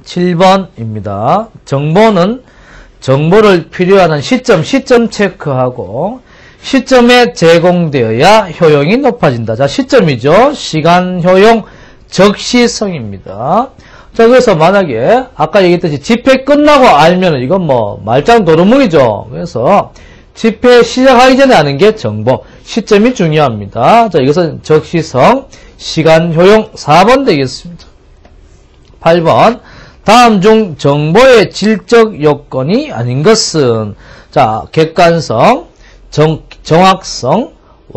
7번입니다. 정보는 정보를 필요하는 시점 체크하고 시점에 제공되어야 효용이 높아진다. 자, 시점이죠. 시간 효용 적시성입니다. 자, 그래서 만약에 아까 얘기했듯이 집회 끝나고 알면은 이건 뭐 말짱 도루묵이죠. 그래서 집회 시작하기 전에 아는 게 정보, 시점이 중요합니다. 자, 이것은 적시성, 시간 효용 4번 되겠습니다. 8번. 다음 중 정보의 질적 요건이 아닌 것은, 자, 객관성, 정확성,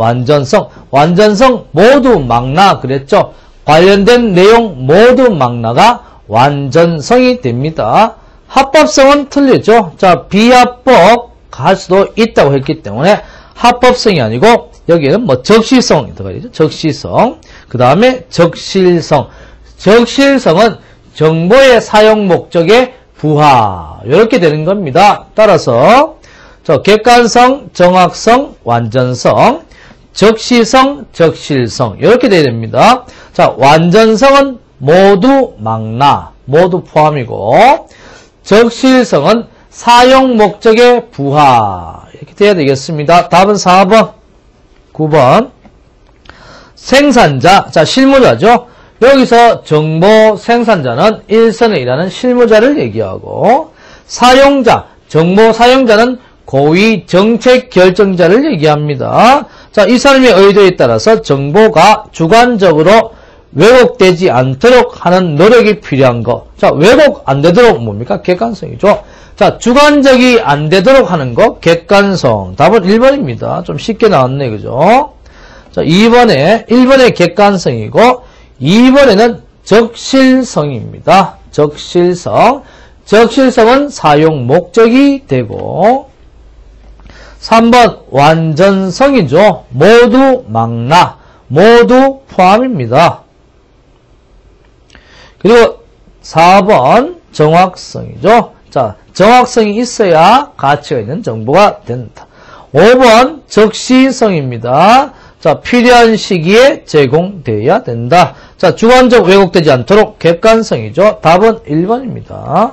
완전성 모두 망라 그랬죠. 관련된 내용 모두 망라가 완전성이 됩니다. 합법성은 틀리죠. 자, 비합법 할 수도 있다고 했기 때문에 합법성이 아니고 여기에는 뭐 적시성이 들어가죠. 적시성. 그 다음에 적실성. 적실성은 정보의 사용 목적에 부하. 이렇게 되는 겁니다. 따라서 객관성, 정확성, 완전성, 적시성, 적실성 이렇게 돼야 됩니다. 자, 완전성은 모두 망라, 모두 포함이고 적실성은 사용 목적에 부하 이렇게 돼야 되겠습니다. 답은 4번, 9번. 생산자, 자, 실무자죠. 여기서 정보 생산자는 일선에 일하는 실무자를 얘기하고 사용자, 정보 사용자는 고위 정책 결정자를 얘기합니다. 자, 이 사람의 의도에 따라서 정보가 주관적으로 왜곡되지 않도록 하는 노력이 필요한 거. 자, 왜곡 안 되도록 뭡니까? 객관성이죠. 자, 주관적이 안 되도록 하는 거, 객관성. 답은 1번입니다. 좀 쉽게 나왔네, 그죠? 자, 1번에 객관성이고, 2번에는 적실성입니다. 적실성. 적실성은 사용 목적이 되고, 3번 완전성이죠. 모두 망라, 모두 포함입니다. 그리고 4번 정확성이죠. 자, 정확성이 있어야 가치가 있는 정보가 된다. 5번 적시성입니다. 자, 필요한 시기에 제공되어야 된다. 자, 주관적 왜곡되지 않도록 객관성이죠. 답은 1번입니다.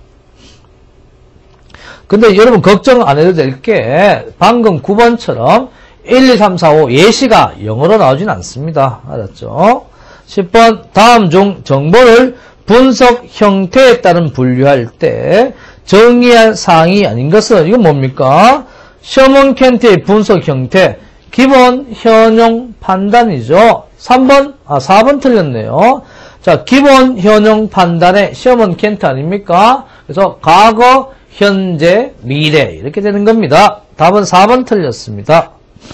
근데 여러분 걱정 안 해도 될 게 방금 9번처럼 1, 2, 3, 4, 5 예시가 영어로 나오진 않습니다. 알았죠? 10번 다음 중 정보를 분석 형태에 따른 분류할 때 정의할 사항이 아닌 것은 이건 뭡니까? 셔먼 켄트의 분석 형태 기본 현용 판단이죠. 4번 틀렸네요. 자, 기본 현용 판단의 셔먼 켄트 아닙니까? 그래서 과거, 현재, 미래 이렇게 되는 겁니다. 답은 4번 틀렸습니다.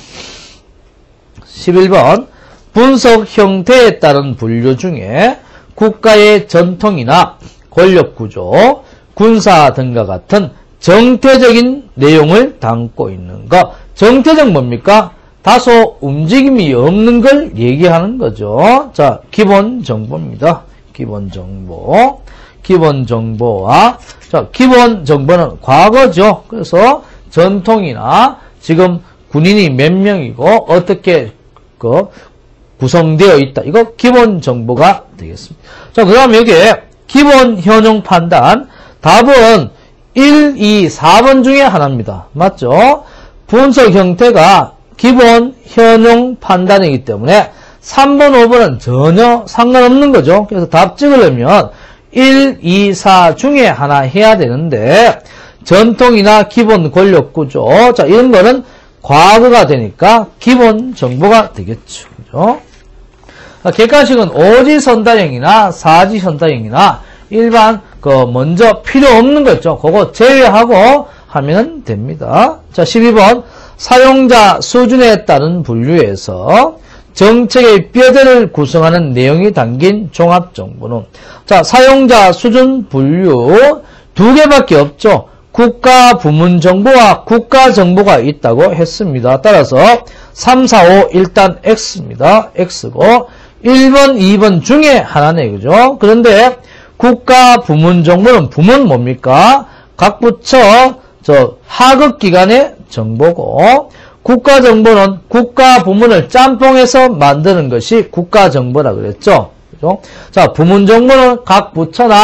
11번 분석 형태에 따른 분류 중에 국가의 전통이나 권력구조, 군사 등과 같은 정태적인 내용을 담고 있는 것. 정태적 뭡니까? 다소 움직임이 없는 걸 얘기하는 거죠. 자, 기본 정보입니다. 기본 정보. 기본 정보와, 자, 기본 정보는 과거죠. 그래서 전통이나 지금 군인이 몇 명이고 어떻게 구성되어 있다. 이거 기본 정보가 되겠습니다. 자, 그 다음에 여기에 기본 현용 판단. 답은 1, 2, 4번 중에 하나입니다. 맞죠? 분석 형태가 기본 현용 판단이기 때문에 3번, 5번은 전혀 상관없는 거죠. 그래서 답 찍으려면 1, 2, 4 중에 하나 해야 되는데 전통이나 기본 권력 구조, 자, 이런 거는 과거가 되니까 기본 정보가 되겠죠. 그죠? 객관식은 오지선다형이나 사지선다형이나 일반 먼저 필요 없는 거 있죠. 그거 제외하고 하면 됩니다. 자, 12번 사용자 수준에 따른 분류에서 정책의 뼈대를 구성하는 내용이 담긴 종합정보는, 자, 사용자 수준 분류 두 개밖에 없죠. 국가 부문 정보와 국가 정보가 있다고 했습니다. 따라서 3, 4, 5 일단 X입니다. X고 1번, 2번 중에 하나네. 그죠? 그런데 국가 부문 정보는 부문 뭡니까? 각 부처 하급기관의 정보고 국가정보는 국가 부문을 짬뽕해서 만드는 것이 국가정보라 그랬죠. 그죠? 자, 부문정보는 각 부처나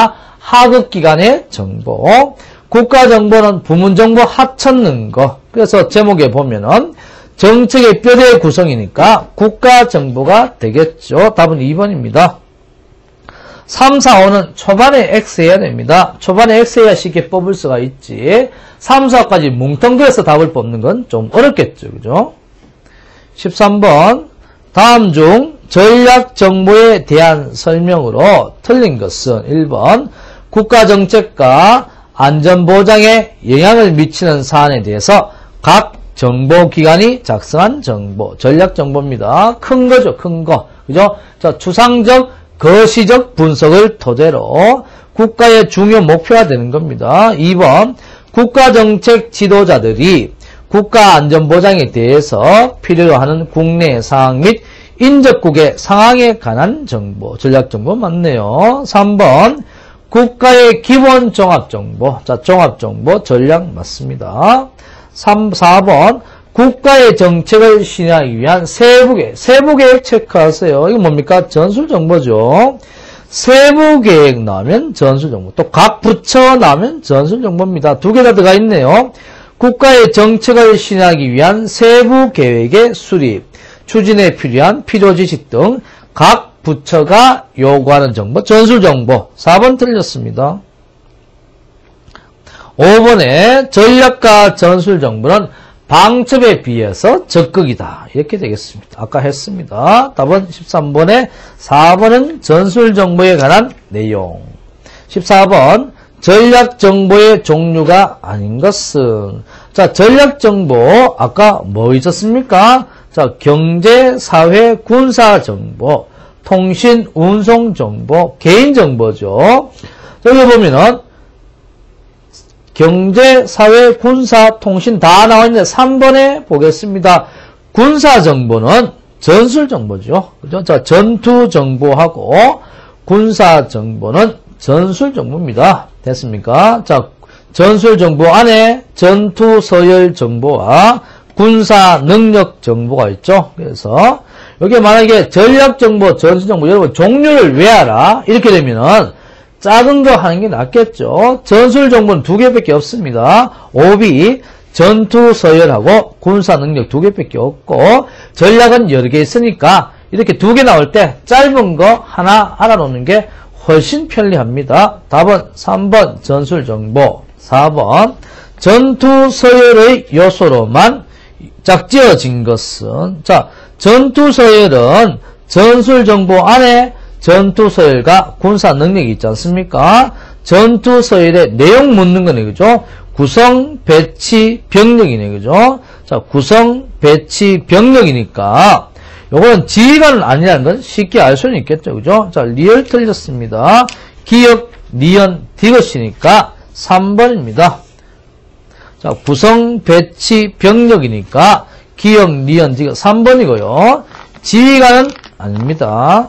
하급기관의 정보. 국가정보는 부문정보 합쳤는 거. 그래서 제목에 보면은 정책의 뼈대 구성이니까 국가정보가 되겠죠. 답은 2번입니다. 3, 4, 5는 초반에 X해야 됩니다. 초반에 X해야 쉽게 뽑을 수가 있지. 3, 4까지 뭉텅그려서 답을 뽑는 건 좀 어렵겠죠. 그죠? 13번. 다음 중 전략정보에 대한 설명으로 틀린 것은 1번. 국가정책과 안전보장에 영향을 미치는 사안에 대해서 각 정보기관이 작성한 정보, 전략정보입니다. 큰 거죠, 큰 거. 그죠? 자, 추상적, 거시적 분석을 토대로 국가의 중요 목표가 되는 겁니다. 2번, 국가정책 지도자들이 국가안전보장에 대해서 필요로 하는 국내 상황 및 인접국의 상황에 관한 정보, 전략정보 맞네요. 3번, 국가의 기본 종합정보, 자, 종합정보, 전략 맞습니다. 4번, 국가의 정책을 실행하기 위한 세부계획 체크하세요. 이거 뭡니까? 전술정보죠. 세부계획 나오면 전술정보. 또 각 부처 나오면 전술정보입니다. 두 개 다 들어가 있네요. 국가의 정책을 실행하기 위한 세부계획의 수립, 추진에 필요한 필요지식 등 각 부처가 요구하는 정보, 전술정보. 4번 틀렸습니다. 5번에 전략과 전술정보는 방첩에 비해서 적극이다. 이렇게 되겠습니다. 아까 했습니다. 답은 13번에 4번은 전술정보에 관한 내용. 14번 전략정보의 종류가 아닌 것은 자 전략정보 아까 뭐 있었습니까? 자 경제, 사회, 군사정보, 통신, 운송정보, 개인정보죠. 여기 보면은 경제, 사회, 군사, 통신 다 나와있는데 3번에 보겠습니다. 군사정보는 전술정보죠. 그죠? 자, 전투정보하고 군사정보는 전술정보입니다. 됐습니까? 자, 전술정보 안에 전투서열정보와 군사능력정보가 있죠. 그래서 여기 만약에 전략정보, 전술정보 여러분 종류를 외워라. 이렇게 되면은 작은 거 하는 게 낫겠죠. 전술정보는 2개밖에 없습니다. 오비, 전투서열하고 군사능력 2개밖에 없고 전략은 여러 개 있으니까 이렇게 2개 나올 때 짧은 거 하나 알아놓는 게 훨씬 편리합니다. 답은 3번 전술정보, 4번 전투서열의 요소로만 짝지어진 것은 자 전투서열은 전술정보 안에 전투서열과 군사능력이 있지 않습니까? 전투서열의 내용 묻는 거네, 그죠? 구성, 배치, 병력이네, 그죠? 자, 구성, 배치, 병력이니까, 요거는 지휘관은 아니라는 건 쉽게 알 수는 있겠죠, 그죠? 자, 리얼 틀렸습니다. 기역, 니은, 디귿이니까 3번입니다. 자, 구성, 배치, 병력이니까, 기역, 니은, 디귿 3번이고요. 지휘관은 아닙니다.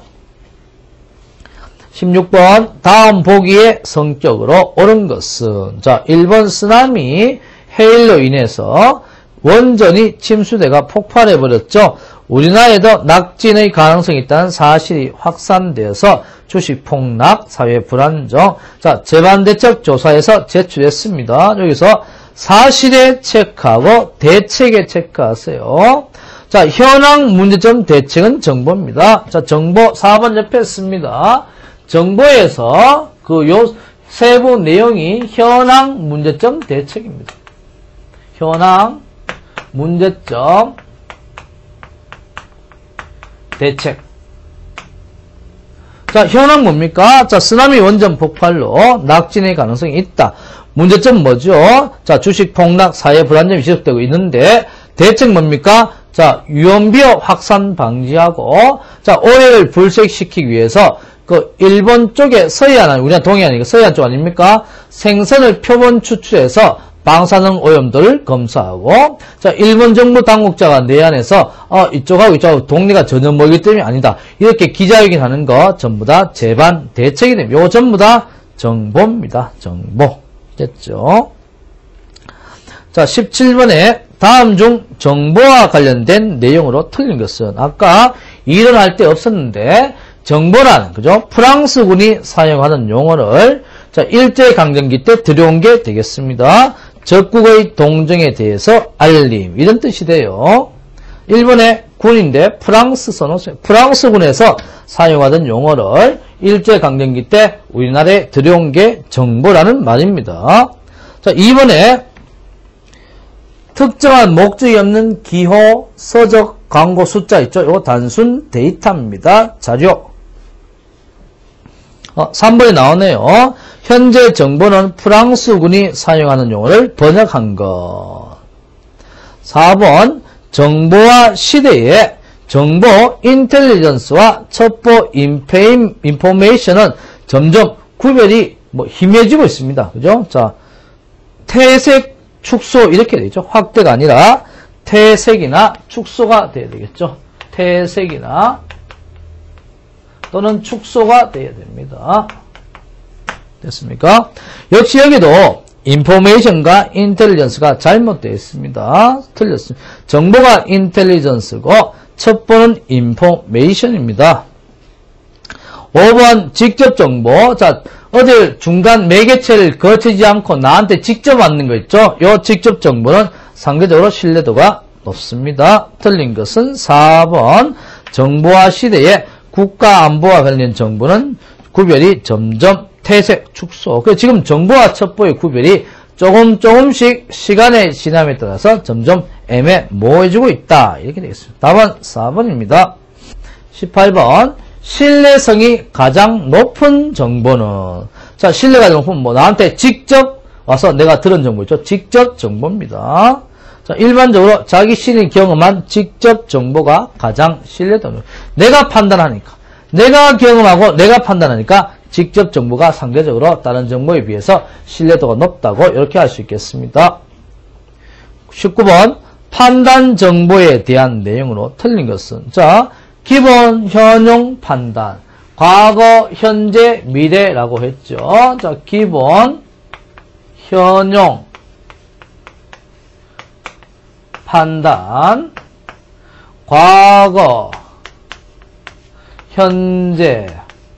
16번 다음 보기의 성격으로 옳은 것은 자 1번 쓰나미 해일로 인해서 원전이 침수대가 폭발해버렸죠. 우리나라에도 낙진의 가능성이 있다는 사실이 확산되어서 주식 폭락, 사회 불안정 자 재반대책 조사에서 제출했습니다. 여기서 사실에 체크하고 대책에 체크하세요. 자 현황 문제점 대책은 정보입니다. 자 정보 4번 옆에 씁니다. 정보에서 그 세부 내용이 현황 문제점 대책입니다. 현황 문제점 대책. 자, 현황 뭡니까? 자, 쓰나미 원전 폭발로 낙진의 가능성이 있다. 문제점 뭐죠? 자, 주식 폭락, 사회 불안정이 지속되고 있는데 대책 뭡니까? 자, 유언비어 확산 방지하고 자, 오해를 불식시키기 위해서 그 일본 쪽에 서해안, 우리나라 동해안이니까 서해안 쪽 아닙니까? 생선을 표본 추출해서 방사능 오염도를 검사하고 자 일본 정부 당국자가 내안에서 이쪽하고 이쪽하고 동네가 전혀 멀기 때문에 아니다. 이렇게 기자회견 하는 거 전부 다 재반 대책이 됩니다. 요거 전부 다 정보입니다. 정보. 됐죠? 자 17번에 다음 중 정보와 관련된 내용으로 틀린 것은 아까 이론할 때 없었는데 정보란 그죠? 프랑스군이 사용하는 용어를 자, 일제강점기 때 들여온 게 되겠습니다. 적국의 동정에 대해서 알림. 이런 뜻이 돼요. 일본의 군인데 프랑스 써놓으세요. 프랑스군에서 사용하던 용어를 일제강점기 때 우리나라에 들여온 게 정보라는 말입니다. 자, 2번에 특정한 목적이 없는 기호, 서적, 광고 숫자 있죠? 이거 단순 데이터입니다. 자료. 3번에 나오네요. 현재 정보는 프랑스군이 사용하는 용어를 번역한 것. 4번 정보화 시대에 정보 인텔리전스와 첩보 인포메이션은 점점 구별이 희미해지고 있습니다. 그죠? 자, 퇴색, 축소 이렇게 되죠. 확대가 아니라 퇴색이나 축소가 돼야 되겠죠. 퇴색이나 또는 축소가 돼야 됩니다. 됐습니까? 역시 여기도 인포메이션과 인텔리전스가 잘못되어 있습니다. 틀렸습니다. 정보가 인텔리전스고 첩보는 인포메이션입니다. 5번 직접 정보. 자, 어딜 중간 매개체를 거치지 않고 나한테 직접 왔는 거 있죠? 이 직접 정보는 상대적으로 신뢰도가 높습니다. 틀린 것은 4번 정보화 시대에 국가 안보와 관련 정보는 구별이 점점 퇴색, 축소. 지금 정보와 첩보의 구별이 조금씩 시간의 지남에 따라서 점점 애매모호해지고 있다. 이렇게 되겠습니다. 답은 4번입니다. 18번. 신뢰성이 가장 높은 정보는? 자, 신뢰가 높은 나한테 직접 와서 내가 들은 정보 있죠? 직접 정보입니다. 자, 일반적으로 자기 신이 경험한 직접 정보가 가장 신뢰도 높은. 내가 판단하니까. 내가 경험하고 내가 판단하니까 직접 정보가 상대적으로 다른 정보에 비해서 신뢰도가 높다고 이렇게 할 수 있겠습니다. 19번 판단 정보에 대한 내용으로 틀린 것은 자 기본 현용 판단 과거, 현재, 미래라고 했죠. 자 기본 현용 판단 과거, 현재,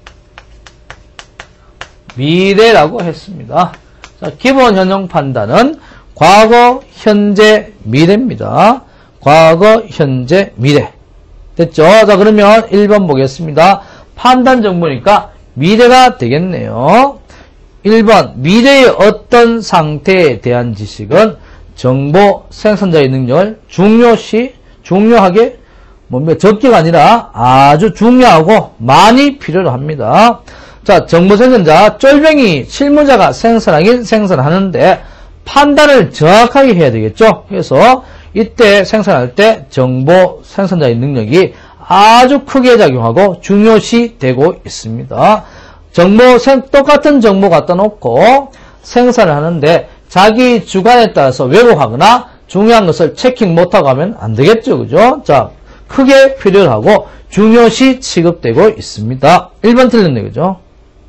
미래라고 했습니다. 자, 기본 현용 판단은 과거, 현재, 미래입니다. 과거, 현재, 미래. 됐죠? 자, 그러면 1번 보겠습니다. 판단 정보니까 미래가 되겠네요. 1번, 미래의 어떤 상태에 대한 지식은 정보 생산자의 능력을 중요하게 적게가 아니라 아주 중요하고 많이 필요로 합니다. 자, 정보 생산자, 쫄병이 실무자가 생산하긴 생산하는데 판단을 정확하게 해야 되겠죠. 그래서 이때 생산할 때 정보 생산자의 능력이 아주 크게 작용하고 중요시 되고 있습니다. 똑같은 정보 갖다 놓고 생산을 하는데 자기 주관에 따라서 왜곡하거나 중요한 것을 체킹 못하고 하면 안 되겠죠. 그죠? 자, 크게 필요로 하고 중요시 취급되고 있습니다. 1번 틀렸네. 그죠?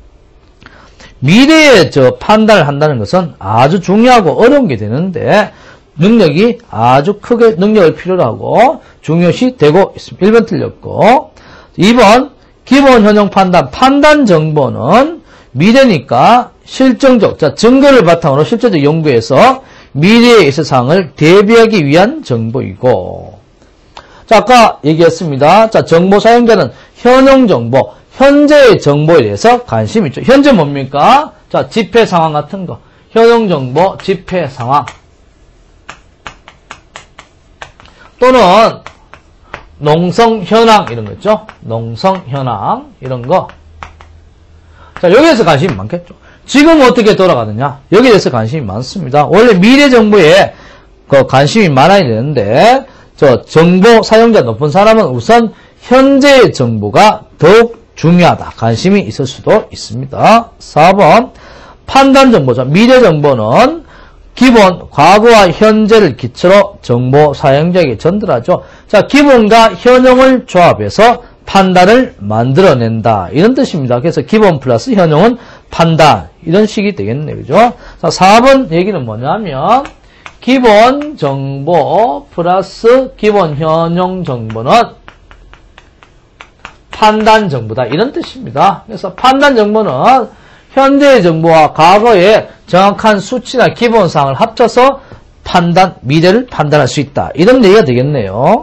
미래에 판단을 한다는 것은 아주 중요하고 어려운 게 되는데 능력이 아주 크게 능력을 필요로 하고 중요시 되고 있습니다. 1번 틀렸고 2번 기본 현용 판단 정보는 미래니까 실정적 증거를 바탕으로 실제적 연구에서 미래에 있을 사항을 대비하기 위한 정보이고 자 아까 얘기했습니다. 자 정보 사용자는 현용 정보 현재의 정보에 대해서 관심이 있죠. 현재 뭡니까? 자, 집회 상황 같은 거. 현용 정보, 집회 상황. 또는 농성 현황 이런 거 있죠. 농성 현황 이런 거. 자, 여기에서 관심이 많겠죠. 지금 어떻게 돌아가느냐? 여기에 대해서 관심이 많습니다. 원래 미래 정보에 관심이 많아야 되는데 정보 사용자 높은 사람은 우선 현재의 정보가 더욱 중요하다. 관심이 있을 수도 있습니다. 4번 판단 정보죠. 미래 정보는 기본 과거와 현재를 기초로 정보 사용자에게 전달하죠. 자, 기본과 현용을 조합해서 판단을 만들어낸다. 이런 뜻입니다. 그래서 기본 플러스 현용은 판단. 이런 식이 되겠네요. 그죠? 자, 4번 얘기는 뭐냐면 기본 정보 플러스 기본 현용 정보는 판단 정보다. 이런 뜻입니다. 그래서 판단 정보는 현재의 정보와 과거의 정확한 수치나 기본사항을 합쳐서 미래를 판단할 수 있다. 이런 얘기가 되겠네요.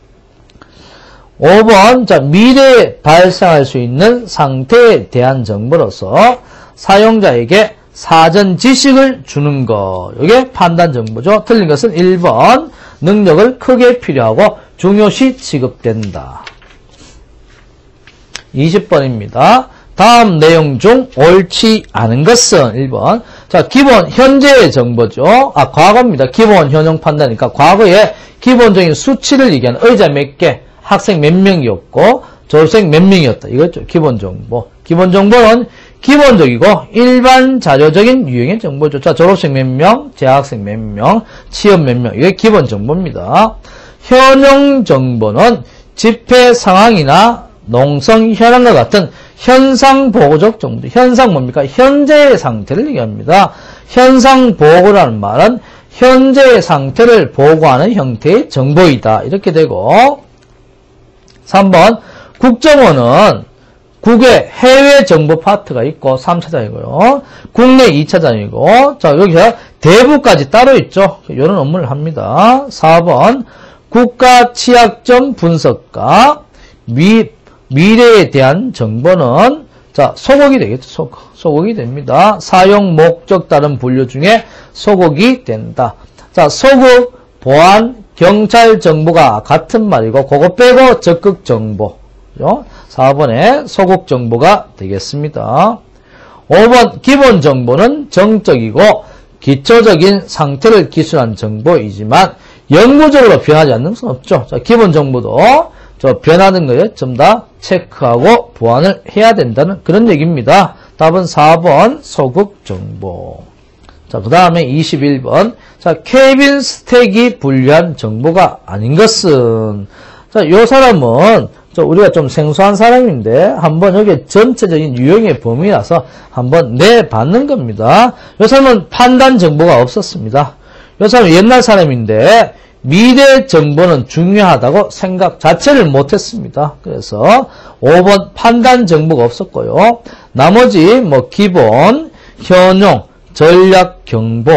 5번, 자, 미래에 발생할 수 있는 상태에 대한 정보로서 사용자에게 사전 지식을 주는 것. 이게 판단 정보죠. 틀린 것은 1번, 능력을 크게 필요하고 중요시 취급된다. 20번입니다. 다음 내용 중 옳지 않은 것은 1번. 자, 기본 현재의 정보죠. 과거입니다. 기본 현용 판단이니까 과거에 기본적인 수치를 얘기하는 의자 몇 개, 학생 몇 명이었고 졸업생 몇 명이었다. 이거죠. 기본 정보. 기본 정보는 기본적이고 일반 자료적인 유형의 정보죠. 자, 졸업생 몇 명, 재학생 몇 명, 취업 몇 명. 이게 기본 정보입니다. 현용 정보는 집회 상황이나 농성 현황과 같은 현상 보고적 정보. 현상 뭡니까? 현재의 상태를 얘기합니다. 현상 보고라는 말은 현재의 상태를 보고하는 형태의 정보이다. 이렇게 되고 3번 국정원은 국외 해외 정보 파트가 있고 3차장이고요. 국내 2차장이고 자, 여기서 대부까지 따로 있죠. 이런 업무를 합니다. 4번 국가 취약점 분석과 미래에 대한 정보는 자, 소곡이 되겠죠. 소곡이 됩니다. 사용 목적 다른 분류 중에 소곡이 된다. 자, 소극, 보안, 경찰 정보가 같은 말이고 그거 빼고 적극 정보. 4번에 소극 정보가 되겠습니다. 5번 기본 정보는 정적이고 기초적인 상태를 기술한 정보이지만 영구적으로 변하지 않는 것은 없죠. 자, 기본 정보도 변하는 거에 좀 더 체크하고 보완을 해야 된다는 그런 얘기입니다. 답은 4번 소극 정보. 자, 그 다음에 21번. 자, 케빈 스택이 분류한 정보가 아닌 것은. 자, 요 사람은, 우리가 좀 생소한 사람인데, 한번 여기 전체적인 유형의 범위라서 한번 내받는 겁니다. 요 사람은 판단 정보가 없었습니다. 요 사람은 옛날 사람인데, 미래 정보는 중요하다고 생각 자체를 못했습니다. 그래서 5번 판단 정보가 없었고요. 나머지 기본, 현용, 전략, 경보,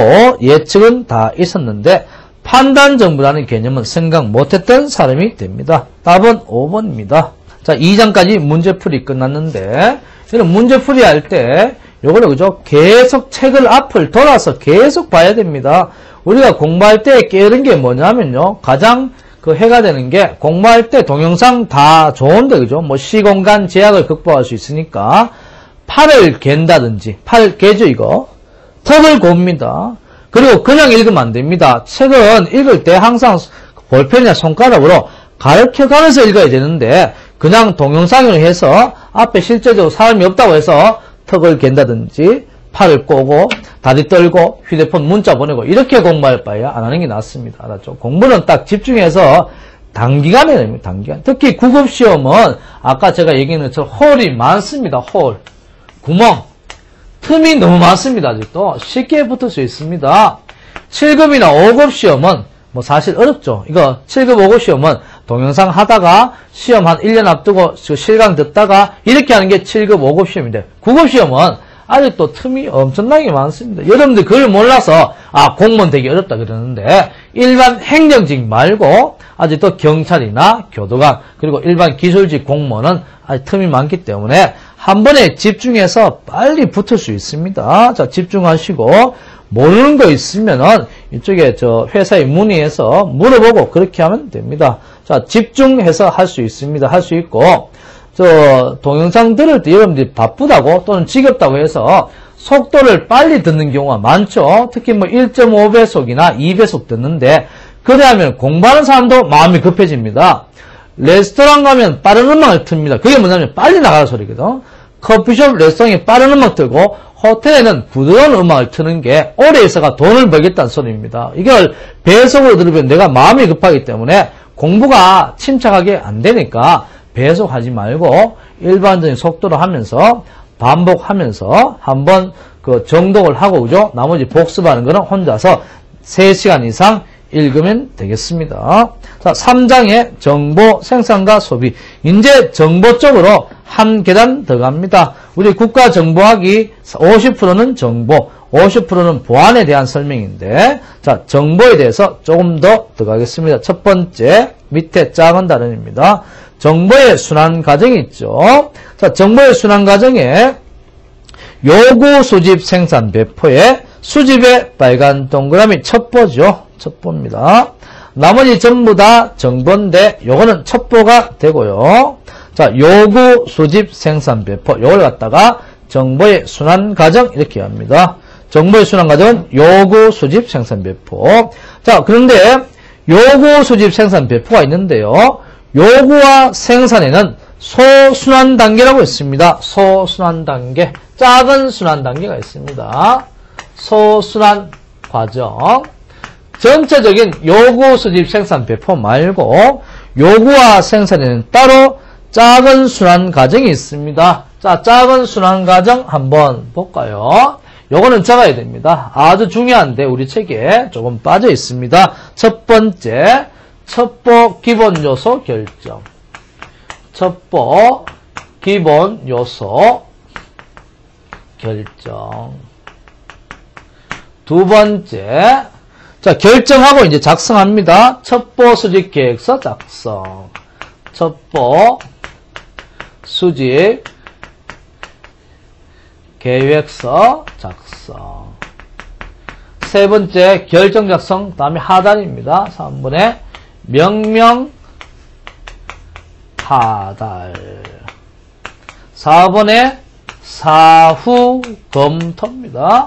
예측은 다 있었는데 판단 정보라는 개념은 생각 못했던 사람이 됩니다. 답은 5번입니다. 자, 2장까지 문제풀이 끝났는데 이런 문제풀이 할 때 요거를 그죠? 계속 책을 앞을 돌아서 계속 봐야 됩니다. 우리가 공부할 때 깨는 게 뭐냐면요. 가장 해가 되는 게 공부할 때 동영상 다 좋은데 그죠? 시공간 제약을 극복할 수 있으니까 팔을 갠다든지 팔 개죠 이거. 턱을 곱니다. 그리고 그냥 읽으면 안 됩니다. 책은 읽을 때 항상 볼펜이나 손가락으로 가르쳐가면서 읽어야 되는데 그냥 동영상으로 해서 앞에 실제적으로 사람이 없다고 해서 턱을 갠다든지 팔을 꼬고 다리 떨고 휴대폰 문자 보내고 이렇게 공부할 바에 안 하는 게 낫습니다. 알았죠? 공부는 딱 집중해서 단기간에 됩니다. 단기간. 특히 구급시험은 아까 제가 얘기한 것처럼 홀이 많습니다. 홀. 구멍. 틈이 너무 많습니다. 아직도. 쉽게 붙을 수 있습니다. 7급이나 5급 시험은 사실 어렵죠. 이거 7급, 5급 시험은 동영상 하다가 시험 한 1년 앞두고 실강 듣다가 이렇게 하는 게 7급, 5급 시험인데 9급 시험은 아직도 틈이 엄청나게 많습니다. 여러분들 그걸 몰라서 공무원 되기 어렵다 그러는데 일반 행정직 말고 아직도 경찰이나 교도관 그리고 일반 기술직 공무원은 아직 틈이 많기 때문에 한 번에 집중해서 빨리 붙을 수 있습니다. 자, 집중하시고 모르는 거 있으면은 이쪽에 회사에 문의해서 물어보고 그렇게 하면 됩니다. 자, 집중해서 할 수 있습니다. 할 수 있고 동영상 들을 때 여러분들이 바쁘다고 또는 지겹다고 해서 속도를 빨리 듣는 경우가 많죠. 특히 1.5배속이나 2배속 듣는데 그래 하면 공부하는 사람도 마음이 급해집니다. 레스토랑 가면 빠른 음악을 틉니다. 그게 뭐냐면 빨리 나가는 소리거든. 커피숍, 레스토랑에 빠른 음악 틀고 호텔에는 부드러운 음악을 트는 게 오래 있어가 돈을 벌겠다는 소리입니다. 이걸 배속으로 들으면 내가 마음이 급하기 때문에 공부가 침착하게 안 되니까 배속하지 말고 일반적인 속도로 하면서 반복하면서 한번 정독을 하고 그죠? 나머지 복습하는 거는 혼자서 3시간 이상 읽으면 되겠습니다. 자, 3장의 정보 생산과 소비. 이제 정보 쪽으로 한 계단 더 갑니다. 우리 국가정보학이 50%는 정보, 50%는 보안에 대한 설명인데, 자, 정보에 대해서 조금 더 들어가겠습니다. 첫 번째, 밑에 작은 단원입니다. 정보의 순환 과정이 있죠. 자, 정보의 순환 과정에 요구, 수집, 생산, 배포에 수집의 빨간 동그라미 첩보죠. 첩보입니다. 나머지 전부 다 정보인데 요거는 첩보가 되고요. 자, 요구, 수집, 생산, 배포 요걸 갖다가 정보의 순환 과정 이렇게 합니다. 정보의 순환 과정은 요구, 수집, 생산, 배포. 자, 그런데 요구, 수집, 생산, 배포가 있는데요. 요구와 생산에는 소순환 단계라고 있습니다. 소순환 단계, 작은 순환 단계가 있습니다. 소순환 과정. 전체적인 요구, 수집, 생산, 배포 말고 요구와 생산에는 따로 작은 순환 과정이 있습니다. 자, 작은 순환 과정 한번 볼까요? 요거는 적어야 됩니다. 아주 중요한데 우리 책에 조금 빠져 있습니다. 첫 번째, 첩보 기본 요소 결정. 첩보 기본 요소 결정. 두 번째, 자, 결정하고 이제 작성합니다. 첩보 수집 계획서 작성. 첩보 수집 계획서 작성. 세 번째, 결정 작성, 다음에 하단입니다. 3번에 명령 하달. 4번에 사후 검토입니다.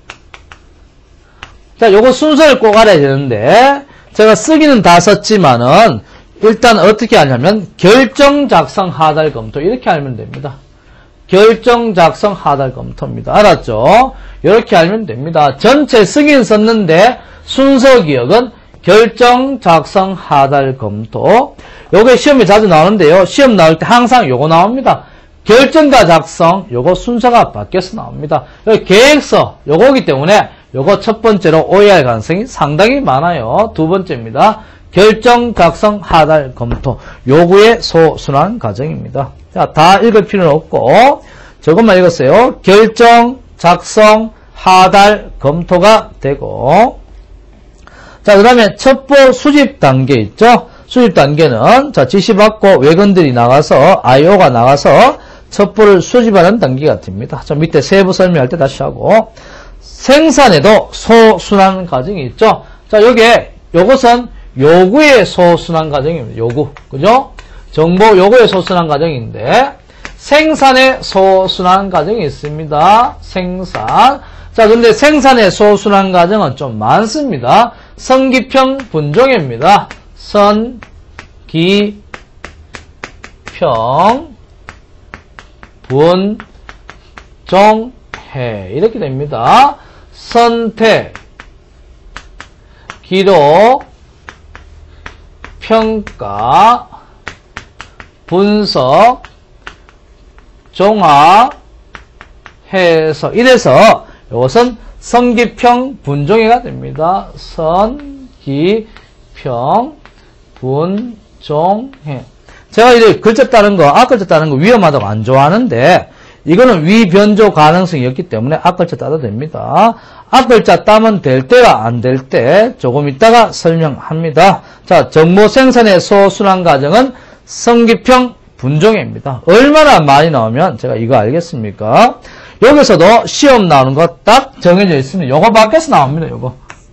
자, 요거 순서를 꼭 알아야 되는데, 제가 쓰기는 다 썼지만은, 일단 어떻게 하냐면, 결정 작성 하달 검토. 이렇게 알면 됩니다. 결정 작성 하달 검토입니다. 알았죠? 이렇게 알면 됩니다. 전체 쓰긴 썼는데, 순서 기억은 결정 작성 하달 검토. 요게 시험에 자주 나오는데요. 시험 나올 때 항상 요거 나옵니다. 결정과 작성, 요거 순서가 바뀌어서 나옵니다. 여기 계획서, 요거기 때문에 요거 첫 번째로 오해할 가능성이 상당히 많아요. 두 번째입니다. 결정, 작성, 하달, 검토. 요구의 소순환 과정입니다. 자, 다 읽을 필요는 없고, 저것만 읽었어요. 결정, 작성, 하달, 검토가 되고, 자, 그 다음에 첩보 수집 단계 있죠? 수집 단계는, 자, 지시받고 외근들이 나가서, IO가 나가서 첩보를 수집하는 단계가 됩니다. 자, 밑에 세부 설명할 때 다시 하고, 생산에도 소순환 과정이 있죠? 자, 요것은 요구의 소순환 과정입니다. 요구. 그죠? 정보 요구의 소순환 과정인데, 생산의 소순환 과정이 있습니다. 생산. 자, 근데 생산의 소순환 과정은 좀 많습니다. 선기평 분종입니다. 선기평 분종해. 이렇게 됩니다. 선택, 기록, 평가, 분석, 종합, 해석. 이래서 이것은 선기평 분종해가 됩니다. 선기평 분종해. 제가 이제 글자 따는 거, 앞글자 따는 거 위험하다고 안 좋아하는데, 이거는 위변조 가능성이 없기 때문에 앞글자 따도 됩니다. 앞글자 따면 될 때와 안 될 때 조금 이따가 설명합니다. 자, 정보 생산의 소순환 과정은 선기평 분종해입니다. 얼마나 많이 나오면 제가 이거 알겠습니까? 여기서도 시험 나오는 거 딱 정해져 있습니다. 요거 밖에서 나옵니다. 요거.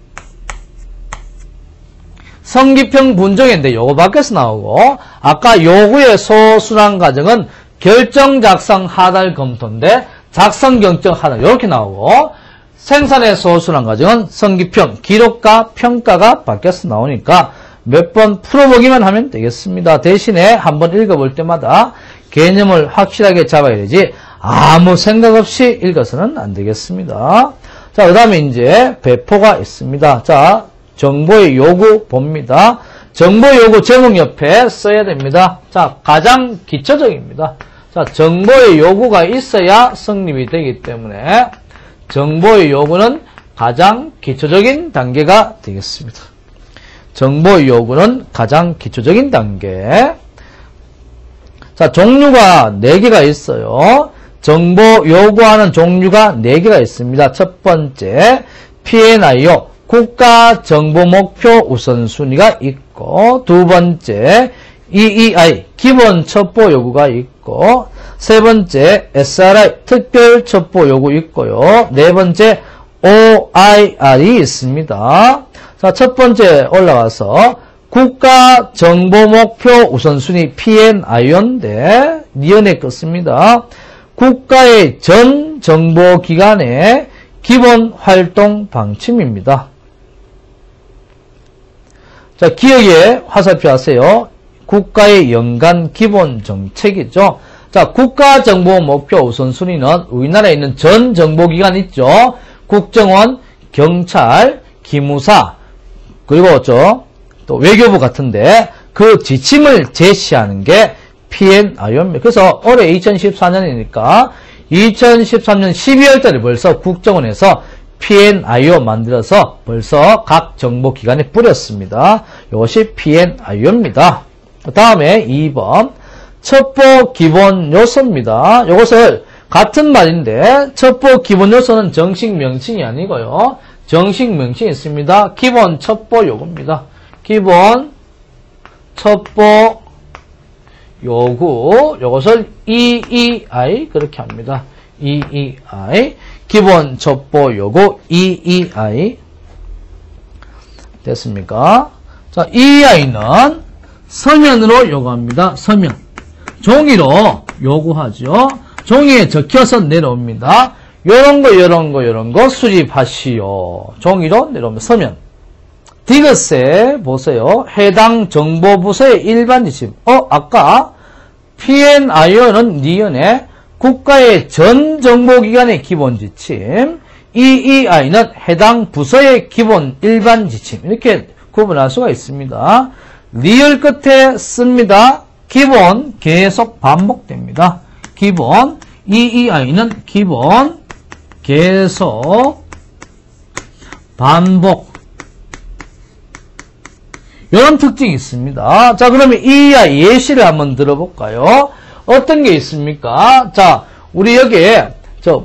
선기평 분종인데 요거 밖에서 나오고, 아까 요구의 소순환 과정은 결정, 작성, 하달, 검토인데 작성, 결정, 하달 이렇게 나오고, 생산의 소순환 과정은 선기평, 기록과 평가가 바뀌어서 나오니까 몇 번 풀어보기만 하면 되겠습니다. 대신에 한번 읽어볼 때마다 개념을 확실하게 잡아야 되지 아무 생각 없이 읽어서는 안 되겠습니다. 자, 그 다음에 이제 배포가 있습니다. 자, 정보의 요구 봅니다. 정보 요구 제목 옆에 써야 됩니다. 자, 가장 기초적입니다. 자, 정보의 요구가 있어야 성립이 되기 때문에 정보의 요구는 가장 기초적인 단계가 되겠습니다. 정보의 요구는 가장 기초적인 단계. 자, 종류가 4개가 있어요. 정보 요구하는 종류가 4개가 있습니다. 첫 번째, PNIO, 국가 정보 목표 우선순위가 있고, 두 번째, EEI, 기본 첩보 요구가 있고, 세 번째, SRI, 특별 첩보 요구 있고요. 네 번째, OIR이 있습니다. 자, 첫 번째 올라가서 국가 정보 목표 우선순위 PNIO인데 니은에 껐습니다. 국가의 전 정보기관의 기본 활동 방침입니다. 자, 기억에 화살표 하세요. 국가의 연간 기본 정책이죠. 자, 국가 정보 목표 우선순위는 우리나라에 있는 전 정보기관 있죠. 국정원, 경찰, 기무사, 그리고 또 외교부 같은데 그 지침을 제시하는 게 PNIO입니다. 그래서 올해 2014년이니까 2013년 12월 달에 벌써 국정원에서 PNIO 만들어서 벌써 각 정보기관에 뿌렸습니다. 이것이 PNIO입니다. 그 다음에 2번 첩보 기본 요소입니다. 이것을 같은 말인데 첩보 기본 요소는 정식 명칭이 아니고요. 정식 명칭이 있습니다. 기본 첩보 요구입니다. 기본 첩보 요구, 이것을 EEI 그렇게 합니다. EEI, 기본 첩보 요구 EEI 됐습니까? 자, EEI는 서면으로 요구합니다. 서면. 종이로 요구하죠. 종이에 적혀서 내려옵니다. 요런 거 수집하시오. 종이로 내려오면 서면. 디귿에 보세요. 해당 정보부서의 일반 지침. 아까 PNIO는 니은에 국가의 전 정보기관의 기본 지침, EEI는 해당 부서의 기본 일반 지침. 이렇게 구분할 수가 있습니다. 리을 끝에 씁니다. 기본 계속 반복됩니다. 기본 EEI는 기본 계속 반복. 이런 특징이 있습니다. 자, 그러면 EEI 예시를 한번 들어볼까요? 어떤 게 있습니까? 자, 우리 여기에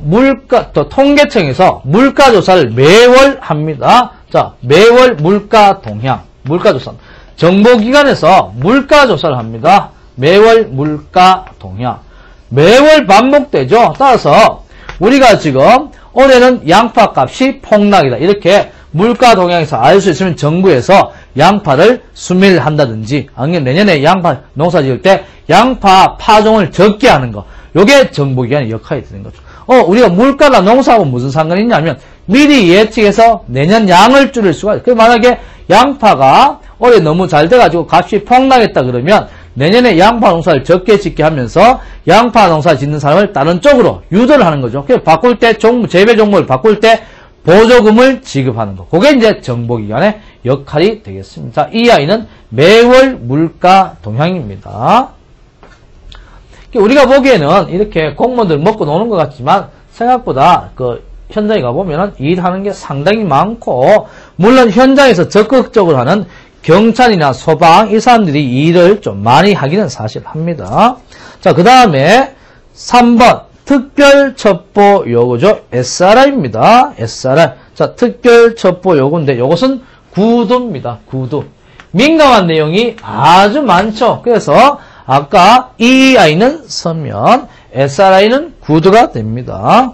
통계청에서 물가조사를 매월 합니다. 자, 매월 물가 동향, 물가조사. 정보기관에서 물가조사를 합니다. 매월 물가 동향. 매월 반복되죠. 따라서 우리가 지금 올해는 양파 값이 폭락이다. 이렇게 물가 동향에서 알 수 있으면 정부에서 양파를 수밀한다든지 아니면 내년에 양파 농사 지을 때 양파 파종을 적게 하는 거. 요게 정보기관의 역할이 되는 거죠. 우리가 물가나 농사하고 무슨 상관이 있냐면 미리 예측해서 내년 양을 줄일 수가 있어요. 만약에 양파가 올해 너무 잘 돼가지고 값이 폭락했다 그러면 내년에 양파 농사를 적게 짓게 하면서 양파 농사 짓는 사람을 다른 쪽으로 유도를 하는 거죠. 그래서 바꿀 때 재배 종목을 바꿀 때 보조금을 지급하는 거. 그게 이제 정보기관의 역할이 되겠습니다. 자, EEI는 매월 물가 동향입니다. 우리가 보기에는 이렇게 공무원들 먹고 노는 것 같지만 생각보다 현장에 가보면 일하는 게 상당히 많고, 물론 현장에서 적극적으로 하는 경찰이나 소방 이 사람들이 일을 좀 많이 하기는 사실 합니다. 자, 그 다음에 3번 특별 첩보 요구죠. SRI입니다. SRI. 자, 특별 첩보 요구인데 이것은 구두입니다. 구두. 민감한 내용이 아주 많죠. 그래서 아까 EEI는 서면, SRI는 구두가 됩니다.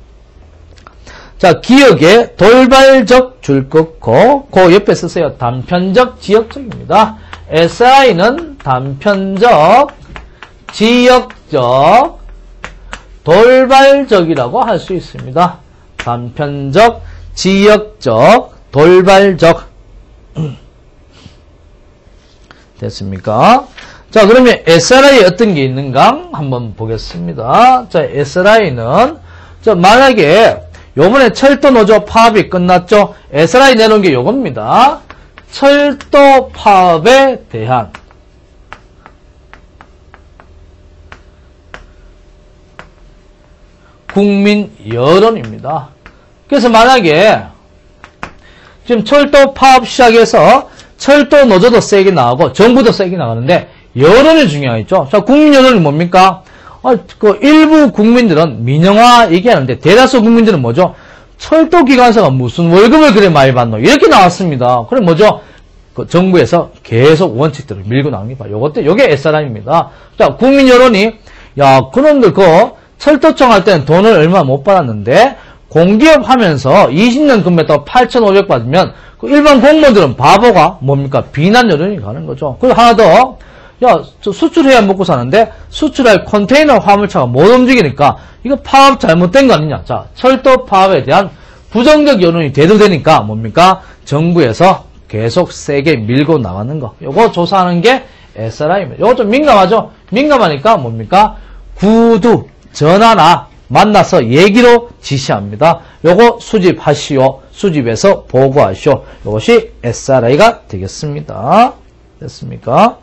자, 기억에 돌발적 줄 긋고 그 옆에 쓰세요. 단편적, 지역적입니다. SRI는 단편적, 지역적, 돌발적이라고 할 수 있습니다. 단편적, 지역적, 돌발적. 됐습니까? 자, 그러면 SRI에 어떤 게 있는가 한번 보겠습니다. 자, SRI는 만약에 요번에 철도 노조 파업이 끝났죠. SRI 내놓은 게 요겁니다. 철도 파업에 대한 국민 여론입니다. 그래서 만약에 지금 철도 파업 시작해서 철도 노조도 세게 나가고 정부도 세게 나가는데 여론이 중요하겠죠. 자, 국민 여론이 뭡니까? 그 일부 국민들은 민영화 얘기하는데 대다수 국민들은 뭐죠? 철도기관사가 무슨 월급을 그래 많이 받노? 이렇게 나왔습니다. 그럼 뭐죠? 그 정부에서 계속 원칙들을 밀고 나옵니다. 요게 SRI입니다. 자, 국민 여론이, 야, 그놈들 철도청 할 때는 돈을 얼마 못 받았는데, 공기업 하면서 20년 근무했다고 8,500 받으면, 그 일반 공무원들은 바보가 뭡니까? 비난 여론이 가는 거죠. 그리고 하나 더, 야, 저 수출해야 먹고 사는데, 수출할 컨테이너 화물차가 못 움직이니까, 이거 파업 잘못된 거 아니냐? 자, 철도 파업에 대한 부정적 여론이 대두되니까 뭡니까? 정부에서 계속 세게 밀고 나가는 거. 요거 조사하는 게 SRI입니다. 요거 좀 민감하죠? 민감하니까 뭡니까? 구두, 전화나 만나서 얘기로 지시합니다. 요거 수집하시오. 수집해서 보고하시오. 요것이 SRI가 되겠습니다. 됐습니까?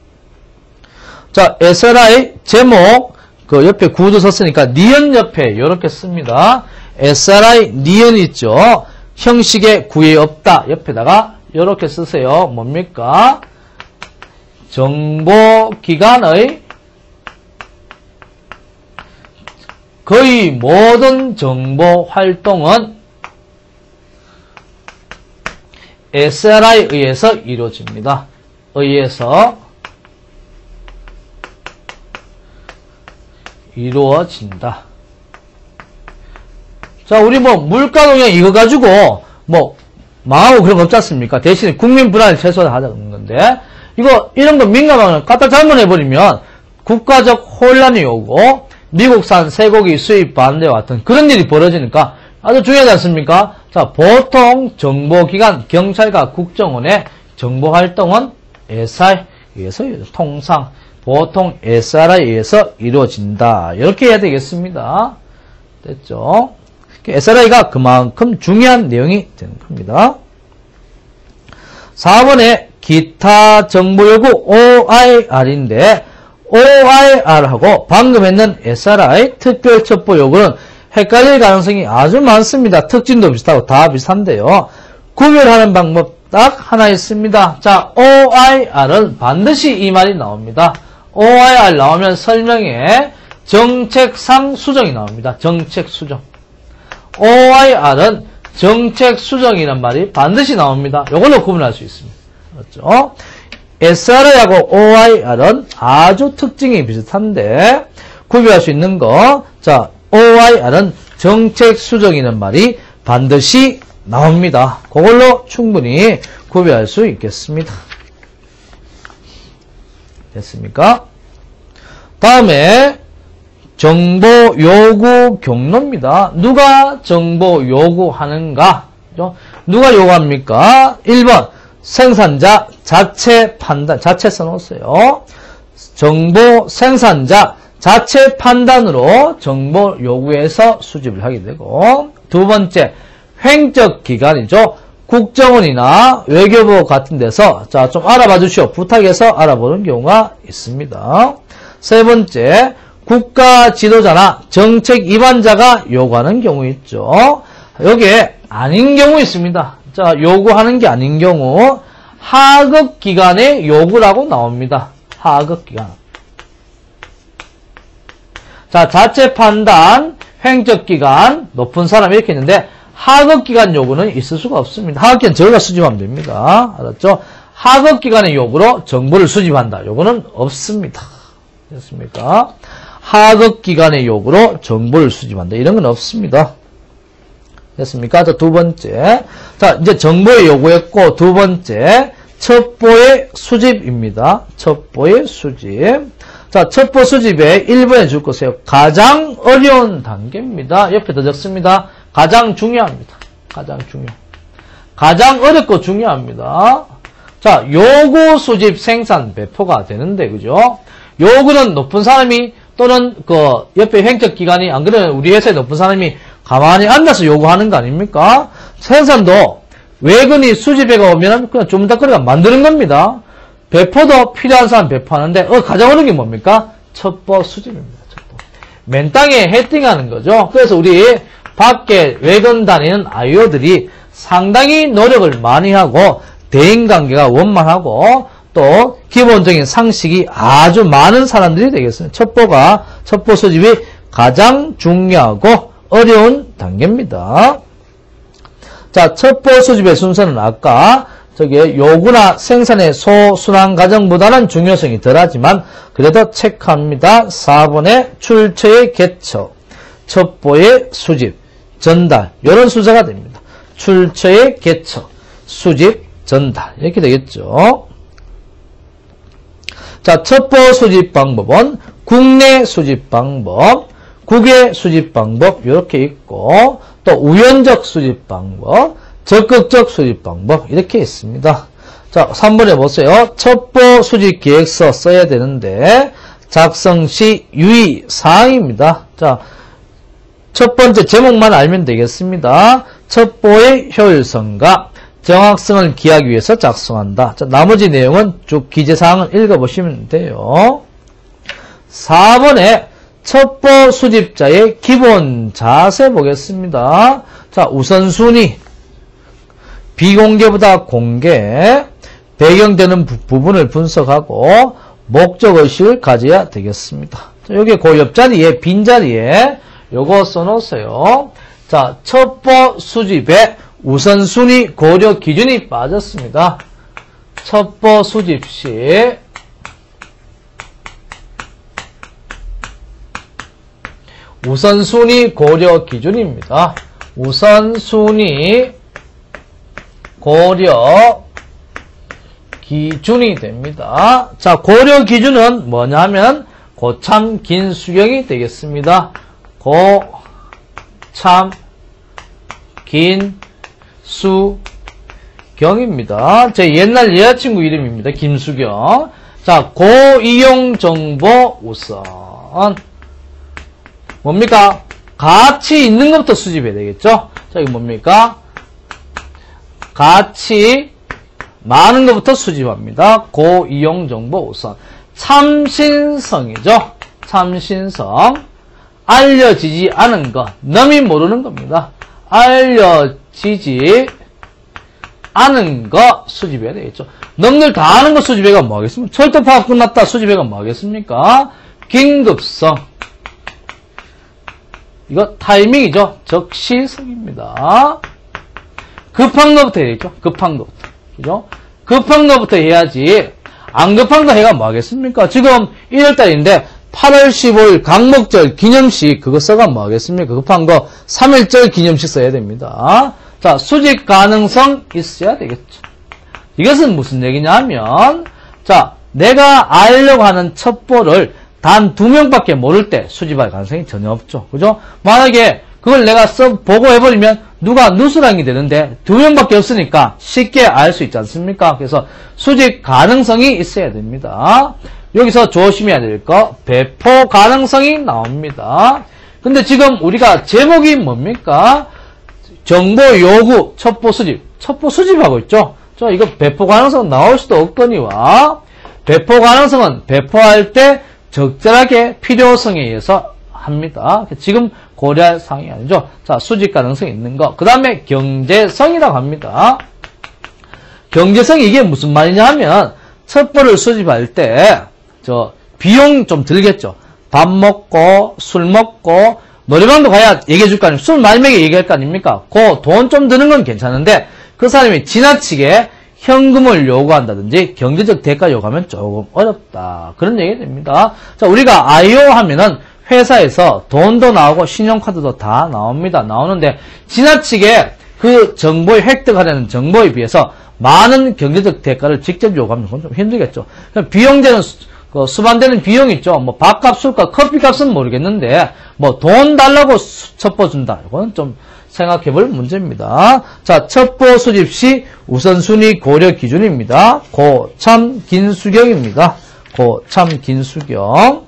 자, SRI 제목, 그 옆에 구두 썼으니까 니은 옆에 요렇게 씁니다. SRI 니은 있죠? 형식에 구애 없다. 옆에다가 요렇게 쓰세요. 뭡니까? 정보기관의 거의 모든 정보 활동은 SRI에 의해서 이루어집니다. 의해서 이루어진다. 자, 우리 물가 동향 이거 가지고 망하고 그런 거 없지 않습니까? 대신에 국민 불안을 최소화하자는 건데, 이런 거 민감하면 갖다 잘못해버리면 국가적 혼란이 오고, 미국산 쇠고기 수입 반대와 같은 그런 일이 벌어지니까 아주 중요하지 않습니까? 자, 보통 정보기관, 경찰과 국정원의 정보활동은 SRI에 의해서 통상, 보통 SRI에 의해서 이루어진다. 이렇게 해야 되겠습니다. 됐죠? SRI가 그만큼 중요한 내용이 되는 겁니다. 4번에 기타 정보요구 OIR인데 OIR하고 방금 했는 SRI 특별첩보 요구는 헷갈릴 가능성이 아주 많습니다. 특징도 비슷하고 다 비슷한데요. 구별하는 방법 딱 하나 있습니다. 자, OIR은 반드시 이 말이 나옵니다. OIR 나오면 설명에 정책상 수정이 나옵니다. 정책 수정. OIR은 정책 수정이란 말이 반드시 나옵니다. 이걸로 구분할 수 있습니다. 그렇죠? SRI하고 OIR은 아주 특징이 비슷한데 구별할 수 있는 거. 자, OIR은 정책 수정이라는 말이 반드시 나옵니다. 그걸로 충분히 구별할 수 있겠습니다. 됐습니까? 다음에 정보 요구 경로입니다. 누가 정보 요구하는가? 누가 요구합니까? 1번 생산자 자체 판단, 자체 써놓으세요. 정보 생산자 자체 판단으로 정보 요구해서 수집을 하게 되고, 두 번째 횡적 기관이죠. 국정원이나 외교부 같은 데서 자, 좀 알아봐 주시오. 부탁해서 알아보는 경우가 있습니다. 세 번째 국가 지도자나 정책 위반자가 요구하는 경우 있죠. 여기에 아닌 경우 있습니다. 자, 요구하는 게 아닌 경우 하급기관의 요구라고 나옵니다. 하급기관. 자, 자체 판단, 횡적기관, 높은 사람 이렇게 있는데 하급기관 요구는 있을 수가 없습니다. 하급기관 저희가 수집하면 됩니다. 알았죠? 하급기관의 요구로 정보를 수집한다. 요거는 없습니다. 됐습니까? 하급기관의 요구로 정보를 수집한다. 이런 건 없습니다. 됐습니까? 자, 두 번째. 자, 이제 정보의 요구했고, 두 번째. 첩보의 수집입니다. 첩보의 수집. 자, 첩보 수집에 1번에 줄 것이에요. 가장 어려운 단계입니다. 옆에 더 적습니다. 가장 중요합니다. 가장 중요. 가장 어렵고 중요합니다. 자, 요구 수집 생산 배포가 되는데, 그죠? 요구는 높은 사람이 또는 그 옆에 횡적기관이 안 그러면 우리 회사에 높은 사람이 가만히 앉아서 요구하는 거 아닙니까? 생산도 외근이 수집해가 오면 그냥 조문닥거리가 만드는 겁니다. 배포도 필요한 사람 배포하는데 가장 어려운 게 뭡니까? 첩보 수집입니다. 첩보. 맨 땅에 헤딩하는 거죠. 그래서 우리 밖에 외근 다니는 아이오들이 상당히 노력을 많이 하고 대인관계가 원만하고 또 기본적인 상식이 아주 많은 사람들이 되겠습니다. 첩보 수집이 가장 중요하고 어려운 단계입니다. 자, 첩보 수집의 순서는 아까 요구나 생산의 소순환 과정보다는 중요성이 덜하지만 그래도 체크합니다. 4번의 출처의 개처, 첩보의 수집, 전달 이런 순서가 됩니다. 출처의 개처, 수집, 전달 이렇게 되겠죠. 자, 첩보 수집 방법은 국내 수집 방법, 국외 수집 방법 이렇게 있고 또 우연적 수집 방법, 적극적 수집 방법 이렇게 있습니다. 자, 3번에 보세요. 첩보 수집 계획서 써야 되는데 작성 시 유의사항입니다. 자, 첫 번째 제목만 알면 되겠습니다. 첩보의 효율성과 정확성을 기하기 위해서 작성한다. 자, 나머지 내용은 쭉 기재사항을 읽어보시면 돼요. 4번에 첩보 수집자의 기본 자세 보겠습니다. 자, 우선순위, 비공개보다 공개, 배경되는 부분을 분석하고 목적의식을 가져야 되겠습니다. 자, 여기 그 옆자리에 빈자리에 요거 써놓으세요. 자, 첩보 수집에 우선순위 고려 기준이 빠졌습니다. 첩보 수집 시 우선순위 고려 기준입니다. 우선순위 고려 기준이 됩니다. 자, 고려 기준은 뭐냐면 고참 긴 수경이 되겠습니다. 고참 긴 수경입니다. 제 옛날 여자친구 이름입니다. 김수경. 자, 고이용 정보 우선. 뭡니까? 가치 있는 것부터 수집해야 되겠죠? 자, 이거 뭡니까? 가치 많은 것부터 수집합니다. 고이용 정보 우선. 참신성이죠. 참신성. 알려지지 않은 것. 남이 모르는 겁니다. 알려지지 않은 거 수집해야 되겠죠. 남들 다 아는 거 수집해가 뭐 하겠습니까? 철도 파악 끝났다 수집해가 뭐 하겠습니까? 긴급성. 이거 타이밍이죠. 적시성입니다. 급한 거부터 해야죠. 급한 거부터. 그죠? 급한 거부터 해야지. 안 급한 거 해가 뭐 하겠습니까? 지금 1월달인데 8월 15일 강목절 기념식 그거 써가 뭐 하겠습니까? 급한 거 3.1절 기념식 써야 됩니다. 자, 수집 가능성 있어야 되겠죠. 이것은 무슨 얘기냐면, 자, 내가 알려고 하는 첩보를 단 2명밖에 모를 때 수집할 가능성이 전혀 없죠. 그죠? 만약에 그걸 내가 보고해버리면 누가 누수랑이 되는데 2명밖에 없으니까 쉽게 알 수 있지 않습니까? 그래서 수집 가능성이 있어야 됩니다. 여기서 조심해야 될 거, 배포 가능성이 나옵니다. 근데 지금 우리가 제목이 뭡니까? 정보 요구, 첩보 수집하고 있죠? 저 이거 배포 가능성 나올 수도 없거니와, 배포 가능성은 배포할 때 적절하게 필요성에 의해서 합니다. 지금 고려할 사항이 아니죠. 자, 수집 가능성이 있는 거. 그 다음에 경제성이라고 합니다. 경제성이 이게 무슨 말이냐 하면, 첩보를 수집할 때, 비용 좀 들겠죠. 밥 먹고, 술 먹고, 노래방도 가야 얘기해 줄 거 아닙니까? 술 많이 먹게 얘기할 거 아닙니까? 그 돈 좀 드는 건 괜찮은데, 그 사람이 지나치게 현금을 요구한다든지 경제적 대가 요구하면 조금 어렵다. 그런 얘기 됩니다. 자, 우리가 IO 하면은 회사에서 돈도 나오고 신용카드도 다 나옵니다. 나오는데 지나치게 그 정보에 획득하려는 정보에 비해서 많은 경제적 대가를 직접 요구하면 그건 좀 힘들겠죠. 비용제는 수반되는 비용 있죠. 뭐 밥값, 술값, 커피값은 모르겠는데 뭐 돈 달라고 첩보 준다. 이건 좀 생각해볼 문제입니다. 자, 첩보 수집 시 우선순위 고려 기준입니다. 고참 긴수경입니다. 고참 긴수경.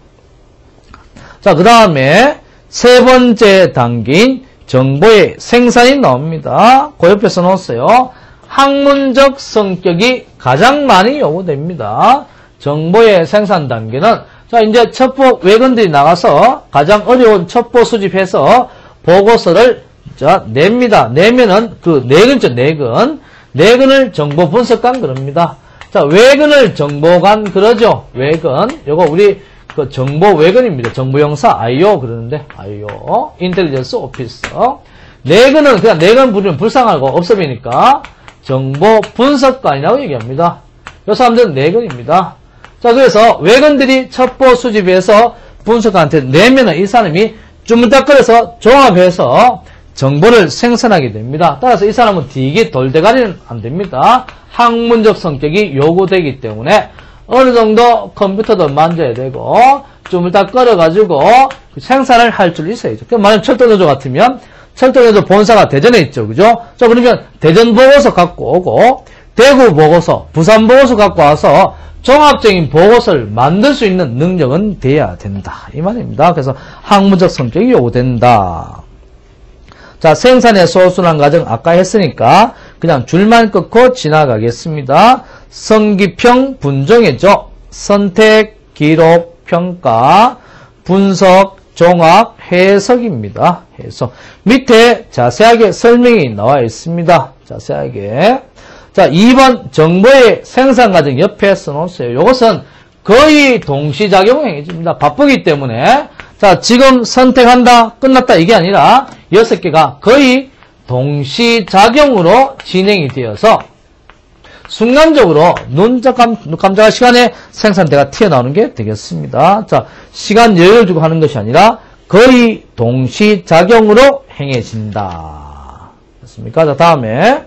자, 그 다음에 세 번째 단계인 정보의 생산이 나옵니다. 그 옆에 써놓았어요. 학문적 성격이 가장 많이 요구됩니다. 정보의 생산 단계는, 자, 이제 첩보 외근들이 나가서 가장 어려운 첩보 수집해서 보고서를 자, 냅니다. 내면은 그 내근죠, 내근. 내근을 정보 분석관 그럽니다. 자, 외근을 정보관 그러죠. 외근. 요거 우리 그 정보 외근입니다. 정보형사 IO 그러는데 IO 인텔리전스 오피서. 내근은 그냥 내근 부르면 불쌍하고 없어 보이니까 정보 분석관이라고 얘기합니다. 요 사람들은 내근입니다. 자, 그래서 외근들이 첩보 수집해서 분석관한테 내면은 이 사람이 쭈물딱거려서 종합해서 정보를 생산하게 됩니다. 따라서 이 사람은 되게 돌대가리는 안 됩니다. 학문적 성격이 요구되기 때문에 어느 정도 컴퓨터도 만져야 되고 쭈물딱거려가지고 생산을 할 줄 있어야죠. 그럼 만약 철도노조 같으면 철도노조 본사가 대전에 있죠. 그죠? 자, 그러면 대전 보고서 갖고 오고 대구 보고서, 부산 보고서 갖고 와서 종합적인 보고서를 만들 수 있는 능력은 돼야 된다. 이 말입니다. 그래서 학문적 성격이 요구된다. 자, 생산의 소순환 과정 아까 했으니까 그냥 줄만 끊고 지나가겠습니다. 성기평 분정해죠. 선택, 기록, 평가, 분석, 종합, 해석입니다. 해석. 밑에 자세하게 설명이 나와 있습니다. 자세하게. 자, 2번 정보의 생산 과정 옆에 써놓으세요. 이것은 거의 동시작용 행위입니다. 바쁘기 때문에 자, 지금 선택한다, 끝났다 이게 아니라 6개가 거의 동시작용으로 진행이 되어서 순간적으로 눈 깜짝할 시간에 생산대가 튀어나오는 게 되겠습니다. 자, 시간 여유를 주고 하는 것이 아니라 거의 동시작용으로 행해진다. 됐습니까? 자, 다음에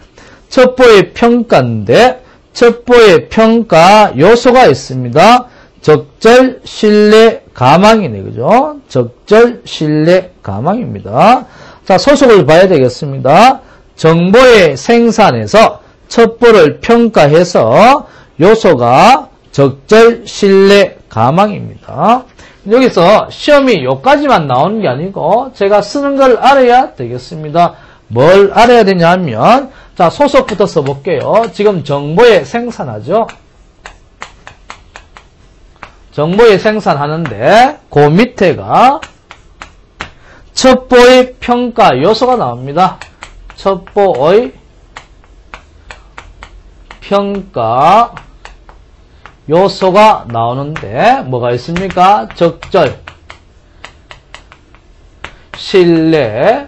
첩보의 평가인데 첩보의 평가 요소가 있습니다. 적절, 신뢰, 가망이네. 그죠? 적절, 신뢰, 가망입니다. 자, 소속을 봐야 되겠습니다. 정보의 생산에서 첩보를 평가해서 요소가 적절, 신뢰, 가망입니다. 여기서 시험이 요까지만 나오는 게 아니고 제가 쓰는 걸 알아야 되겠습니다. 뭘 알아야 되냐면 자, 소속부터 써볼게요. 지금 정보에 생산하죠. 정보에 생산하는데 그 밑에가 첩보의 평가 요소가 나옵니다. 첩보의 평가 요소가 나오는데 뭐가 있습니까? 적절, 신뢰,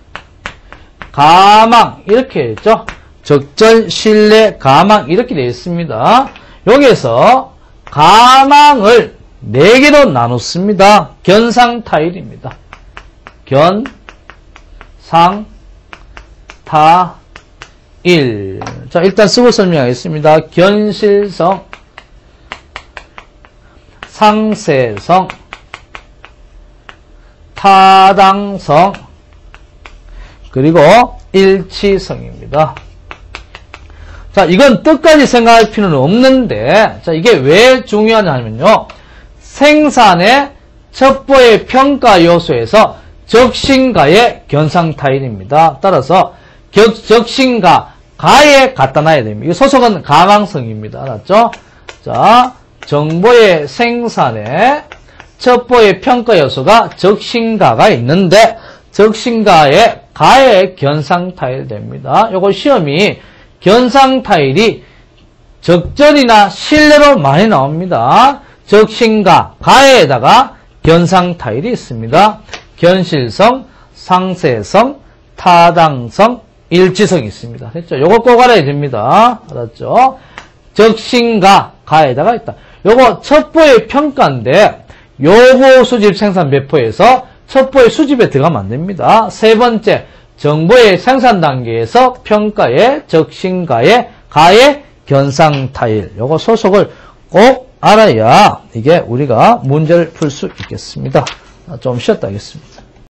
가망 이렇게 있죠. 적절, 신뢰, 가망 이렇게 되어 있습니다. 여기에서 가망을 4개로 나눴습니다. 견상 타일입니다. 견, 상, 타, 일. 자, 일단 쓰고 설명하겠습니다. 견실성, 상세성, 타당성, 그리고 일치성입니다. 자, 이건 뜻까지 생각할 필요는 없는데, 자, 이게 왜 중요하냐 하면요. 생산의 첩보의 평가 요소에서 적신가의 견상타일입니다. 따라서 적신가, 가에 갖다 놔야 됩니다. 이 소속은 가망성입니다. 알았죠? 자, 정보의 생산에 첩보의 평가 요소가 적신가가 있는데, 적신가의 가에 견상타일 됩니다. 요거 시험이 견상타일이 적절이나 신뢰로 많이 나옵니다. 적신가, 가에다가 견상타일이 있습니다. 견실성, 상세성, 타당성, 일치성이 있습니다. 됐죠? 요거 꼭 알아야 됩니다. 알았죠? 적신가, 가에다가 있다. 요거 첩보의 평가인데 요거 수집 생산 배포에서 첩보의 수집에 들어가면 안 됩니다. 세 번째, 정보의 생산 단계에서 평가의 적신가의 가의 견상타일. 요거 소속을 꼭 알아야 이게 우리가 문제를 풀 수 있겠습니다. 좀 쉬었다 하겠습니다.